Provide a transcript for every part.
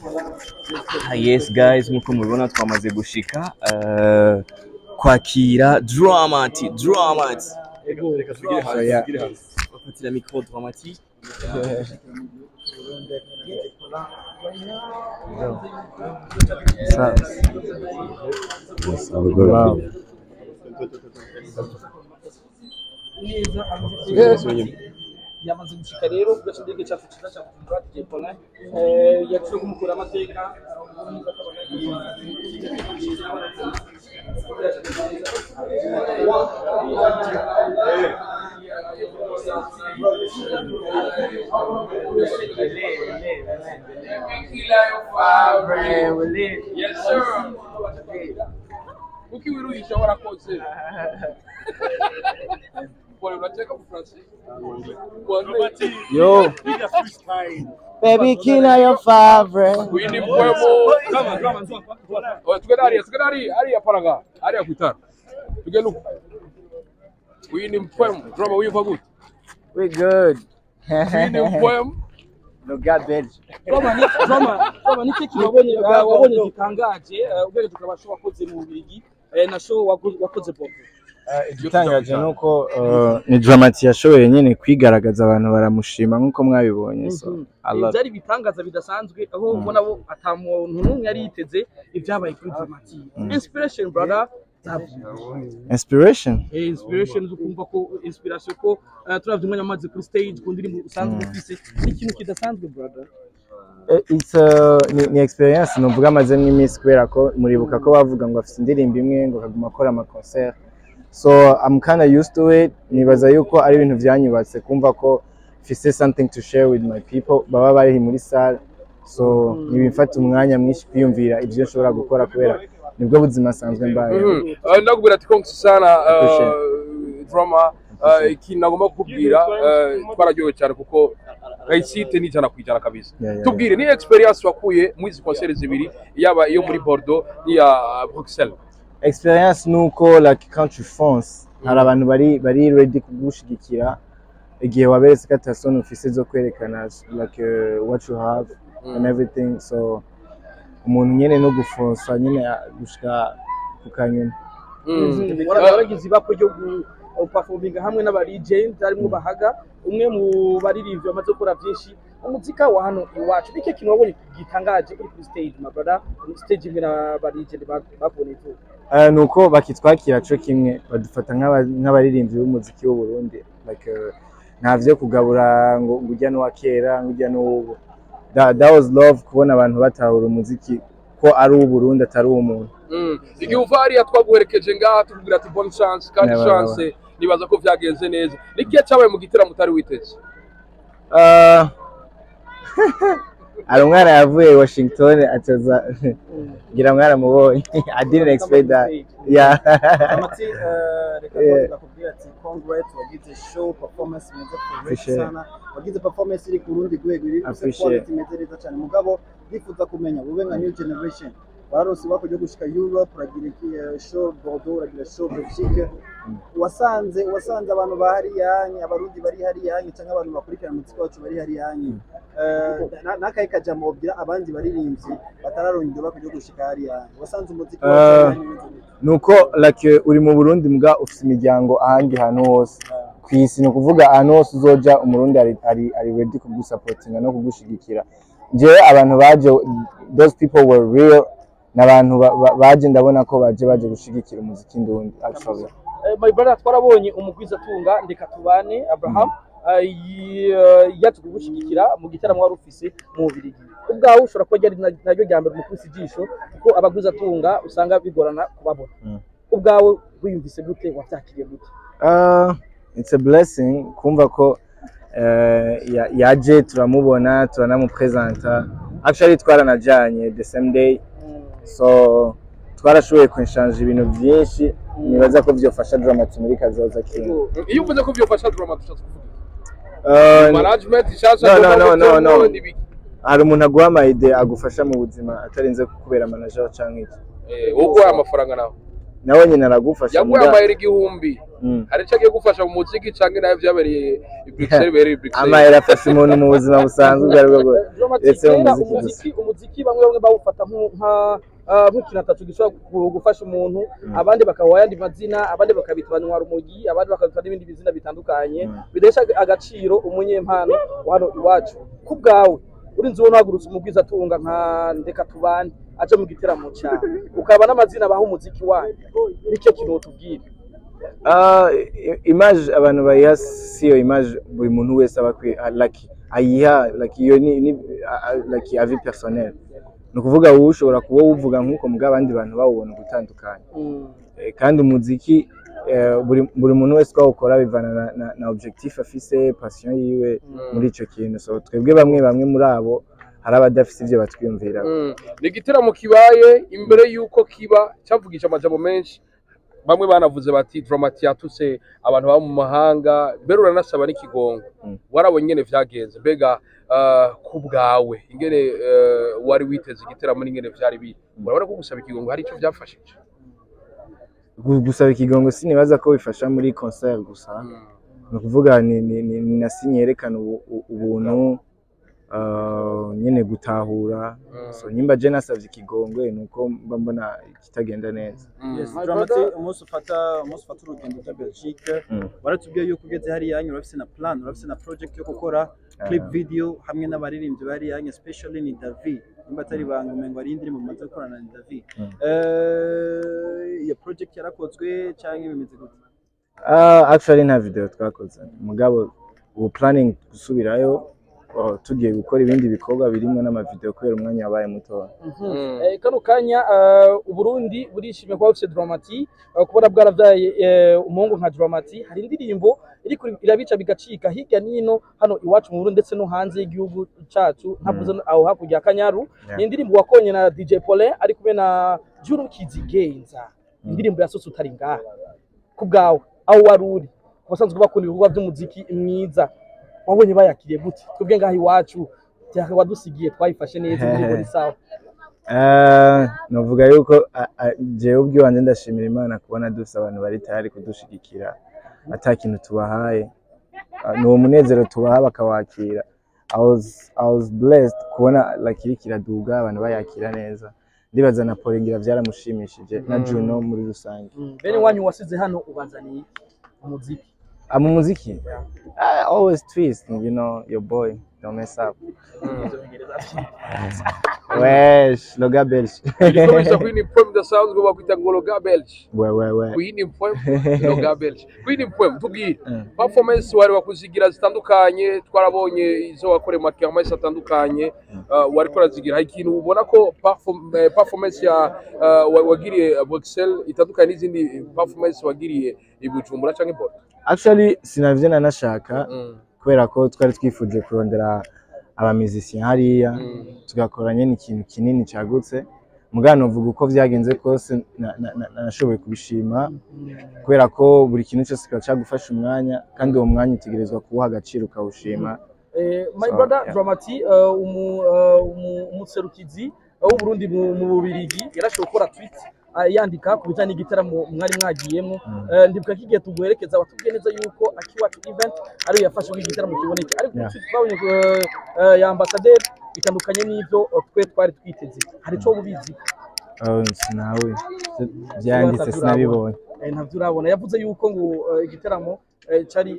Yes guys, nkuko mubibona twamaze gushika kwakira dramati. Reka tugire hanze. Bafatira micro dramatique. yamaze gushika rero kugaca indege cyacu cyiza cya kuncur Jepona yaciye kumukura amateka Kuki wiruhisha warakoze Yo, baby, kina your favorite. Winnie Pueblo. Come on. Aria paraga. Aria kuitara. Tugelu. Winnie Pueblo. Drama we good. We good. Winnie Pueblo. No garbage. Drama niki wabonye gitangaje ubwenge tukabasha wakoze mu Bubiligi na show wakoze pop. Igitangaje nuko ni dramati yashoboye nyene kwigaragaza abantu baramushima nkuko mwabibonye so byari bitangaza bidasanzwe aho ubona bo atamuntu numwe yari yiteze ibyabaye kuri dramati. Inspiration brother. Inspiration ukumva ko inspiration ko turavye umwanya amaze kuri stage ku ndirimbo usanzwe ufise n'ikintu kidasanzwe brother. It's ni experience novuga amaze n'imisi kubera ko muribuka ko bavuga ngo afite indirimbo imwe ngo kaguma akora ama concert. So I'm kind of used to it. Nibaza yuko ari ibintu vyanyubatse kumva ko mfise something to share with my people baba bari muri salle. So nibimfata umwanya mwinshi kwiyumvira ivyo nshobora gukora kubera nibwo buzima sanzwe mbaye. Ndakubwira ati konse sana drama ikintu nagomba kukubwira twararyoye cyane kuko Gaisite ni jana kwijana kabisa. Tubwire ni experience wakuye muri concert zibiri yaba iyo muri Bordeaux ni ya Bruxelles. Experience nuko like country France hari abantu bari ready kugushigikira igihe waberetse katasoni ufise zo kwerekana like what you have and everything, so umuntu nyene no gufonsa nyene gushika kukanyuma waragize ibako ryo performing hamwe n'abari DJ arimo bahaga umwe mu baririmbyi bamaze gukora byinshi umuzika wa hano iwacu nike kintu wabonye gitangaje kuri stage my brother stage imwe n'abari DJ babonye nuko bakitwakira cyo kimwe badufata nk'abaririmbyi b'umuziki w'u Burundi like ntavyo kugabura ngo ujya no wakera ujya no that was love kubona abantu batahura umuziki ko ari u Burundi atari umuntu. Igihe uvari atwaguherekeje ngaha tubwira ati bonne chance kandi chance nibaza ko vyagenze neza nikiye cyabaye mu gitera mutari witeze. Ari umwana yavuye Washington ataza ngira mwana mubonye. I didn't expect that. Yeah. Amati reka kubwira ati congrats wagize show performance meze sana wagize performance iri ku rundi rwego iri quality meze neza cyane mugabo ndifuza kumenya ube nka new generation bararose bako cyo gushika Europe uragira show Bordeaux uragira show Belgique wasanze abantu bahari yanyu abarundi bari hari yanyu cyangwa abantu bakurikirana muziki wacu bari hari yanyu nakaye kajamo bwira abandi baririmbyi batararonye bako cyo gushika hari yanyu wasanze umuziki wacu nuko like uri mu Burundi mbwa ufite imiryango ahangi hano hose kwisi no kuvuga ahantu hose uzoja umurundi ari ready kugusupportinga no kugushigikira. Jewe abantu baje those people were real n'abantu baje ndabona ko baje gushigikira umuziki ndundi actually. My brother twarabonye umugwiza tunga ndeka tubane Abraham yatugushigikira mu gitaramo wari ufise mu Bubiligi ubwawe ushobora ko ryari naryo ryambere mu kusijisho kuko abagwiza tunga usanga bigorana kubabona ubwawe wiyumvise gute wabyakiriye gute? It's a blessing kumva ko yaje turamubona turanamupresenta actually twaranajanye the same day, so twarashoboye kwinshange ibintu byinshi nibaza ko byofasha dramati muri kazoza kintu. Iyo uvuze ko byofasha dramati management ishasha no hari umuntu aguha amayide agufasha mu buzima atarinze kubera manager cyangwa iki uko amafaranga nawe nawe nyine aragufasha yaguye amahera igihumbi hari icyo agiye gufasha mu muziki cyangwa nawe byabereye i Bruxelles bereye i Bruxelles amahera afasha umuntu mu buzima busanzwe ubwo aribwo bwose ndetse umuziki bamwe bawufata nk'ikintu atatu gishobora gufasha umuntu abandi bakaba yandi mazina abandi bakabita banywa rumogi abandi bakabita n'ibindi bizina bitandukanye bidesha agaciro umunyempano hano iwacu ku bwawe urinzi ubona hagurutse umubwiza atunga nka ndeka tubane aje mu giteramo cyane ukaba n'amazina baho umuziki wanyu nicyo kintu tubwira image abantu bayiha siyo image buri muntu wese aba like ayiha like iyo ni like avis personnel no kuvuga wowe ushobora kuba uvuga nkuko muga abandi bantu bawubona gutandukanye kandi umuziki buri muntu wese kwawukora bivana na objectif afise passion yiwe muri ico kintu so twebwe bamwe muri abo hari abadafise ivyo batwiyumvira ni igiteramo kibaye imbere yuko kiba cyavugisha amajambo menshi bamwe banavuze bati Dramati yatuse abantu baba mu mahanga berura nasaba n'ikigongo warabonye nyene vyagenze mbega ku bwawe ingene wari witeze igiteramo n'ingene vyari biri urabona ko gusaba ikigongo hari ico byafashije gusaba ikigongo sinibaza ko bifasha muri concert gusa no kuvuga ni nasinye yerekana ubuntu nyene gutahura so nyimba je nasavye ikigongwe nuko mbona kitagenda neza Dramati umunsi ufata urugendo rwa Belgique baratubwiye yuko ugeze hari yanyu urafise na plan urafise na project yo gukora clip video hamwe n'abaririmbyi bari yanyu especially ni David nimba atari banga umengo ari indirimbo mumaze gukorana na David iyo project yarakozwe cyangwa bimeze gute actually nta video twakoze mugabo ubu planning gusubirayo tugiye gukora ibindi bikorwa birimo n'amavideo kubera umwanya wabaye muto kano kanya Uburundi burishimye kwa ufise Dramati kubona bwaravyaye umuhungu nka Dramati hari indirimbo iri irabica bigacika hirya nino hano iwacu mu Burundi ndetse no hanze y'igihugu cacu ntavuze aho hakurya Kanyaru ni indirimbo wakonye na DJ Paulin ari kumwe na Juru Kizigenza indirimbo yasose utari ngaha ku bwawe aho waruri kubasanzwe bakunda ibikorwa by'umuziki mwiza wabonye bayakiriye gute twebwe ngaho iwacu cyaka wadusigiye twayifashe neza indirimbo ni sawa novuga yuko jewe ubwiwanje ndashimira Imana kubona dufite abantu bari tayari kudushigikira atakintu tubahaye no munezero tubaha bakawakira I was blessed kubona like ikiraduga abantu bayakira neza ndibaza na Polingira byaramushimishije na Juno muri rusange bene wanyu wasize hano ubazaniye umuziki muziki I always twist you know your boy don't mess up wesh loga belge ikomeza kwini poem da sounds go bakwita ngo loga belge we kwini poem loga belge kwini poem tubwire performance wari wakuzigira zitandukanye twarabonye izo wakore makermesse atandukanye wari korazigira ikintu ubona ko performance ya wagiriye Bruxelles itandukanye n'izindi performance wagiriye i Bujumbura canke Porto actually sinavye nanashaka kubera ko twari twifuje kurondera abamizisien hariya tugakoranye n'ikintu kinini cyagutse mugano vuga uko vyagenze kose nashoboye kubishima kubera ko buri kintu cyose cyagufasha umwanya kandi uwo mwanya utegerezwa kuwuha agaciro ukawushima my brother Dramati umuserukizi w'u Burundi mu Bubirigi yarashoboye gukora tweet yandika ku bijanye n'igiteramo mwari mwagiyemo ndibuka kigiye tuguherekeza watubwiye neza yuko akiwacu event ari yafashe igiteramo kiboneke ariko twabonye ya ambassadeur bitandukanye n'ivyo twe twari twiteze hari cyo bubizi sinawe byanditse sinabibonye ntavyo urabona yavuze yuko ngo igiteramo cari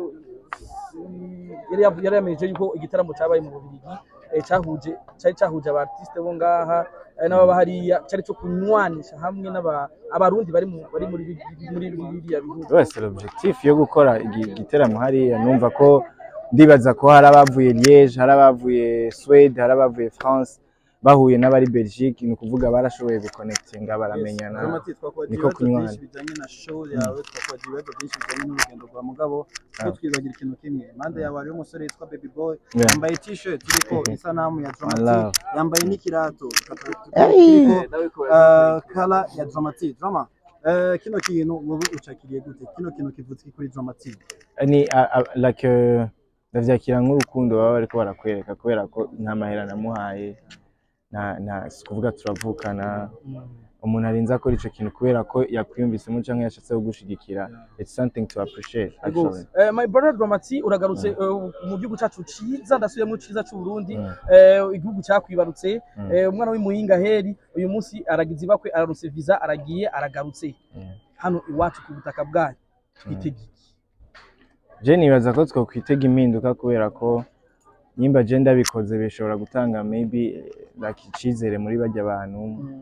yari yameje yuko igiteramo cyabaye mu Bubirigi cyahuje abartiste bo ngaha n'ababa hariya cyari cyo kunywanisha hamwe abarundi bari muri biriya bihugu wese l'objectif yo gukora igiteramo hariya numva ko ndibaza ko hari abavuye Liège hari abavuye Suède hari abavuye France bahuye n'abari Belgique ni kuvuga barashoboye guconnectinga baramenyana niko kunywana bijanye na show yawe twakwagira ibibazo byinshi bijanye n'urugendo rwa mugabo ko twibagira ikintu kimwe impande yawe ari umusore yitwa Baby Boy yambaye t-shirt iriko isanamu ya Dramati yambaye n'ikirato iriko kala ya Dramati drama kino kintu wowe ucakiriye gute kino kintu kivutse kuri Dramati ni like ndavyakira nk'urukundo baba bariko barakwereka kubera ko nta mahera namuhaye na kuvuga turavukana umuntu arinze akora ico kintu kubera ko yakwiyumvisemo canke yashatse kugushigikira. It's something to appreciate actually. My brother Dramati uragarutse mu gihugu cyacu ciza ndasubiyemo ciza cy'u Burundi igihugu cyakwibarutse umwana w'Imuhinga Heri uyu munsi aragize bakwe ararose visa aragiye aragarutse hano iwacu ku butaka bwayo twitege je nibaza ko twokwitega impinduka kubera ko nimba je ndabikoze bishobora gutanga maybe like icizere muri bajya abantu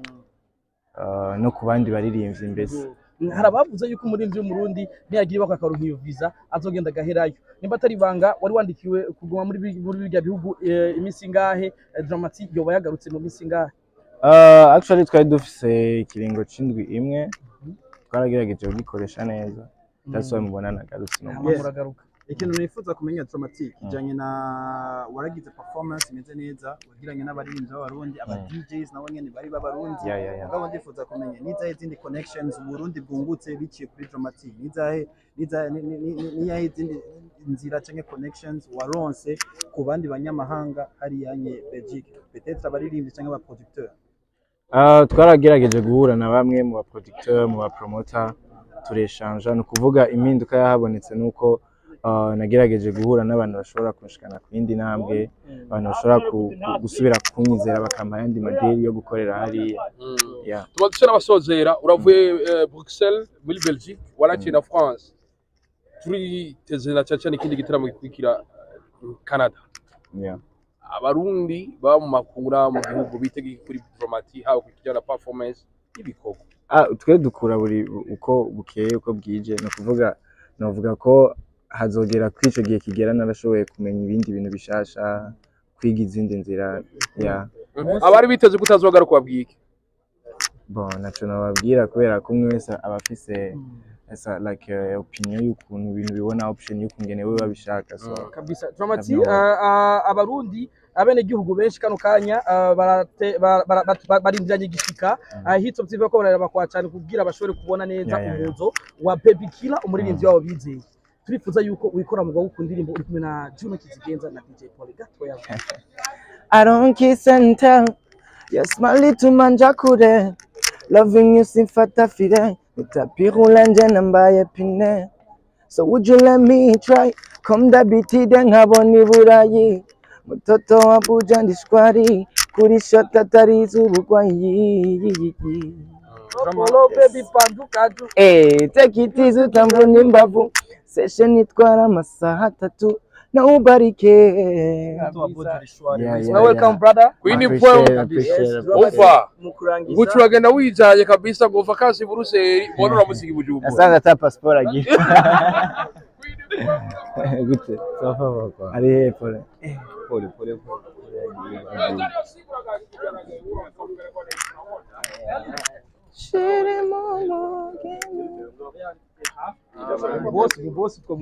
no ku bandi baririmbye mbese harabavuze yuko umuririmbyi w'umurundi niyagira ibakwa akaronka iyo visa azogenda gaherayo nimba atari banga wari wandikiwe kuguma muri birya bihugu iminsi ngahe Dramati yoba yagarutse mu minsi ngahe actually twari dufise ikiringo c'indwi imwe twaragerageje kugikoresha neza that's why mubona nagarutse muragaruka ikintu nifuza kumenya Dramati kijanye na waragize performance imeze neza wagiranye n'abaririmbyi b'abarundi aba DJs nabo nyene bari b'abarundi ngabo ndifuza kumenya nizahe izindi connections Burundi bwungutse biciye kuri Dramati nizahe izindi nzira canke connections waronse ku bandi banyamahanga hari yanye Belgique peut-être abaririmbyi canke aba producteur twaragerageje guhura na bamwe mu ba producteur mu ba promoter tureshanja no kuvuga impinduka yahabonetse nuko nagerageje guhura n'abantu bashobora kunshikana ku yindi ntambwe abantu bashobora gusubira kunyizera bakampa yandi madeli yo gukorera hariya tuba dushaka abasozera uravuye Bruxelles muri Belgique waraciye na France turiteze na cyane ikindi gitaramo gikurikira Canada abarundi baba mu makura mu gihugu bitege kuri Dramati hawo kujyana performance ibikoko twe dukura buri uko bukeye uko bwije no kuvuga novuga ko hazogera kwico gihe kigera narashoboye kumenya ibindi bintu bishasha kwiga izindi nzira abari biteze kutazogaruka babwike bon naco nababwira kubera ko umwe wese abafise like opinion y'ukuntu ibintu bibona option y'ukungene we babishaka so kabisa Dramati abarundi abene gihugu benshi kano kanya barindiranye gishika hitso byiva ko bararaba kwa cyane kugira bashobore kubona neza umuzo wa Baby Killer umuririmbyi wabo bizeye turifuza yuko wikora mu gwo kundirimbo uri kumwe na Juno Kizigenza na DJ Paul gato yawe I don't kiss and tell yes my little manjakure loving you simfata fire utapirulanje nambaye pine so would you let me try come da biti den haboni burayi mutoto wa buja ndishwari kuri shota tarizu bugwayi Hello baby pandukaju take it easy utamvuna imbavu session itwara amasaha 3 nobody care welcome brother Queen Paul over gucuragenda wijaye kabisa gova kasi Buruseli bona uramusigi bujumbura asanga ta passport agira gute safa bako ari pole Shere mama boss kwa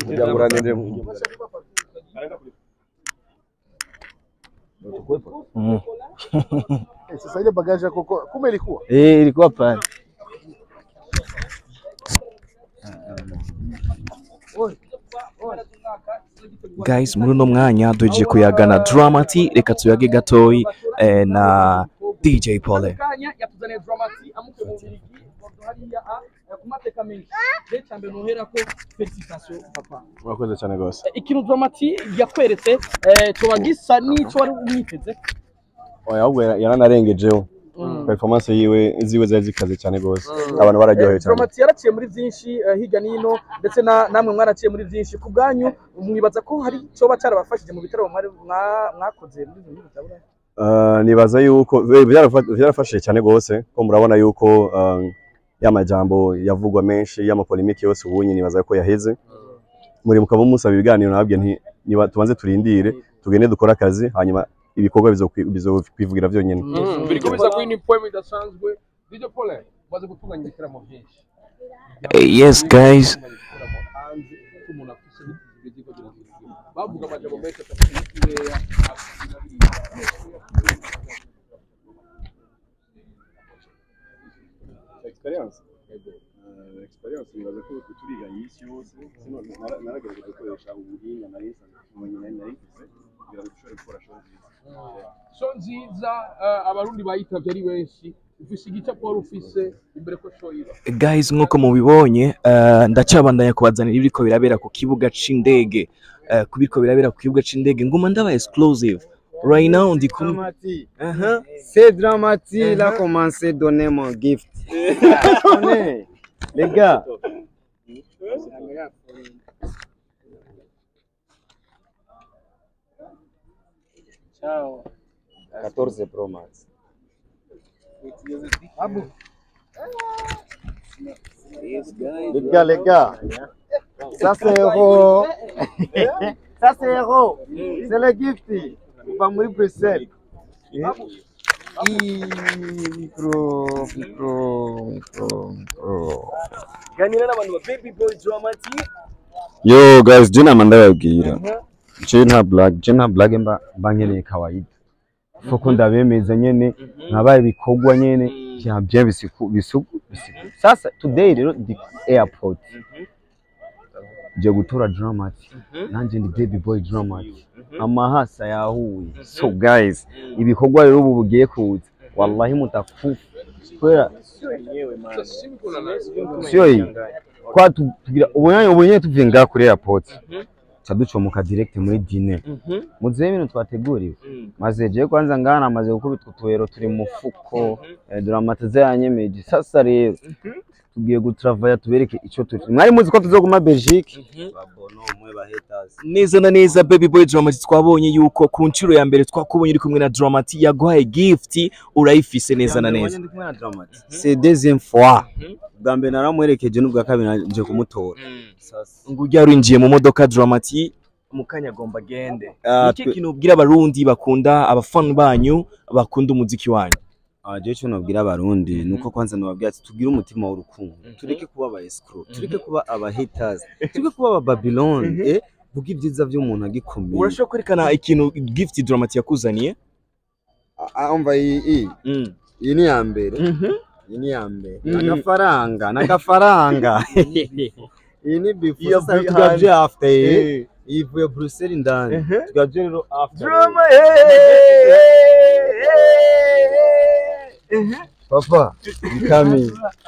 sasa ile bagage yako kumbe ilikuwa ilikuwa pale guys muri no mwanya duje kuyagana Dramati reka tuyage gatoyi na DJ Paul yatuzaniye Dramati amuke mu birigi hariya kumateka menshi cyambe nohera ko felicitation papa urakoze cyane gose ikintu Dramati yakweretse cyo gisa nico wari umwiteze ahubwo yaranarengejeho performance ziwe zari zikaze cyane gose abantu bararyoheye cyane Dramati yaraciye muri byinshi hirya nino ndetse namwe mwaraciye muri byinshi ku bwanyu mwibaza ko hari cyo bacarabafashije mu bitaro mwakoze muri ibintu bitabura nibaza yuko byarafashije cyane gose ko murabona yuko y'amajambo yavugwa menshi y'amapolemike yose ubunye nibaza ko yaheze muri mukaba musaba ibiganiro nababwiye nti niba tubanze turindire tugende dukora akazi hanyuma ibikorwa bizokwivugira byonyine biriko biza Queen Paul idasanzwe DJ Paul baze gutunganya ibitaramo byinshi yes guys bavuga amajambo menshi atakuyeya experience nibaza ko turiga yisi yose sino naragerageza gukoresha ubuhinga narisa umenye narifise kugira ngo dushobore gukora show nziza so nziza abarundi bayitavye ari benshi ufise igicapo wari ufise imbere ko show iba guys nkuko mubibonye ndacabandanya kubazanira ibiriko birabera ku kibuga c'indege kubiriko birabera ku kibuga c'indege nguma ndaba exclusive right now ndi kumwe c'est dramatique là commencer donner mon gift les gars ciao 14 Pro Max les gars ça c'est héros ça c'est héros c'est le gift va mourir Bruxelles ganira n'abantu ba baby boy dramatic yo guys jina mandababwira jina black mba nkeneye kawaida foko ndabemeza nyene nkabaye bikorwa nyene cyabye bisuku sasa today rero di airport je gutora dramatic nanje ndi baby boy dramatic amahasa yahuye so guys ibikorwa rero ubu bugiye kuza wallahi mutakufa kwera sio hii kwa tugira ubonye tuvuye nga kuri airport caducomuka direct muri dîner muze ibintu twateguriwe maze je kwanza ngana maze gukubitwa tuwero turi mufuko dramatize yanyemeje sasa rero tugiye gutravaya tubereke ico turi mwari muzi ko tuzoguma Belgique babono mwe ba haters neza na neza baby boy dramatic twabonye yuko ku ncuro ya mbere twakubonye uri kumwe na dramatic yaguhaye gift urayifise neza na neza c'est deuxième fois bambe naramwerekeje n'ubwa kabiri nje kumutora sasa ngujya urinjiye mu modoka dramatic mukanya gomba gende iki kintu ubwira abarundi bakunda abafan banyu bakunda umuziki wanyu je cyo nabwira abarundi nuko kwanza nababwira ati tugira umutima w'urukundo tureke kuba aba escrow tureke kuba aba haters tureke kuba aba Babylon vuga ibyiza by'umuntu agikomeye urashobora kwerekana ikintu gift dramatic yakuzaniye umva iyi ni ya mbere iyi ni ya mbere n'agafaranga iyi ni before tugabye after ivuye Bruxelles ndani tugabye rero after drama papa kami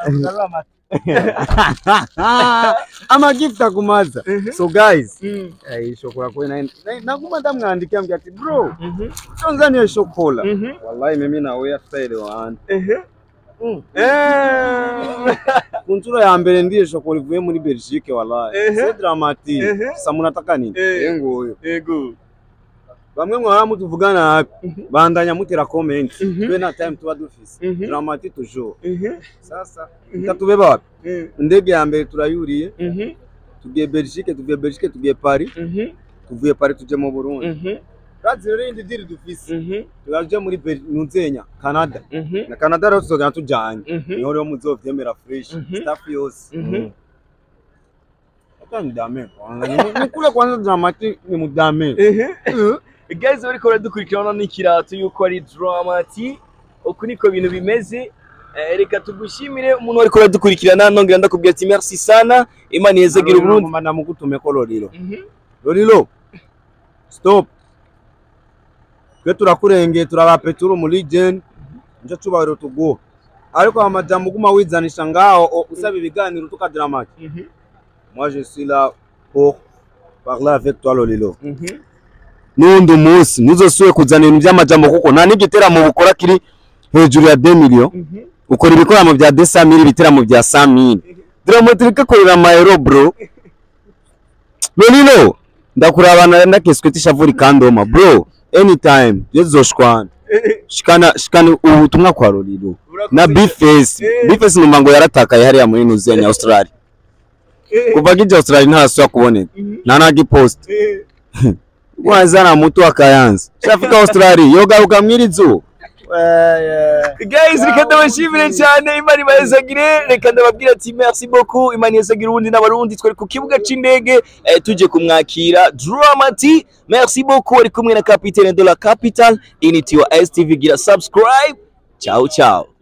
ama gift akumaza so guys shokora kwa naguma ndamwandikia mbya ati bro Tanzania shokola wallahi mimi na wewe style wan kuncur ya mbere ndiye shokola ivuye muri Belgique wallahi c'est dramatique samuna nataka nini yego bamwe mwara mutuvugana bandanya mutera comment twe na time tuba dufise dramatique toujours sasa tatubeba wapi ndege ya mbere turayuriye tugiye Belgique tugiye Paris tuvuye Paris tuje mu Burundi kazi rero indi diri dufise turaje muri Nuzenya Canada na Canada rero tuzogana tujanye niho rero muzovyemera fresh staff yose atani dame nikule kwanza dramatique ni mudame guys bariko baradukurikirana n'ikirato yuko ari dramatic uko niko bintu bimeze reka tugushimire umuntu ariko baradukurikirana nongera ndakubwira ati merci sana Imana yezagira Burundi manda mugutume ko Lolilo stop twe turakurengeye turabapeturu muri gen nje cubahiro tugo ariko amajambo guma wizanisha ngaho usaba ibiganiro tukadramatic moi je suis là pour parler avec toi Lolilo nundi umunsi nuzosuye kuzana ibintu by'amajambo kuko nta n'igiteramo bukora kiri hejuru ya 2 million ukora ibikoramo bya 200,000 ibiteramo bya 100,000 dramatique korera amayero bro Lolilo ndakurabana ndakeswe tishavuri kandoma bro anytime yezoshwana shikana ubutumwa kwa Lolilo na bface numango yaratakaye hariya muri Nuzenya Australia kuva gije Australia ntasubira kuboneka ntanagi post wazana mutu akayanza shafika Australia yogaruka mwirizo guys reka ndabashimire cyane Imana ibazagire reka ndababwira ati merci beaucoup Imana yezagira ubundi n'abarundi twari ku kibuga c'indege tuje kumwakira dramatic merci beaucoup ari kumwe na capitaine de la capitale initiwa STV gira subscribe ciao